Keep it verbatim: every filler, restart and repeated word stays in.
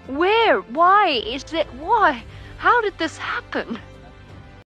Where? Why? Is it why? How did this happen?